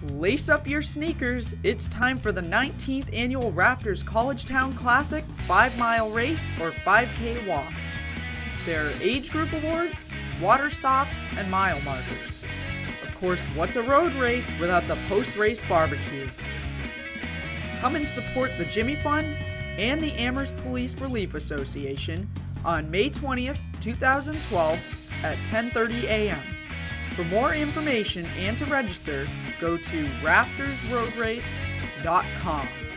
Lace up your sneakers, it's time for the 19th annual Rafters College Towne Classik 5-mile race or 5K walk. There are age group awards, water stops, and mile markers. Of course, what's a road race without the post-race barbecue? Come and support the Jimmy Fund and the Amherst Police Relief Association on May 20th, 2012 at 10:30 a.m. For more information and to register, go to raftersroadrace.com.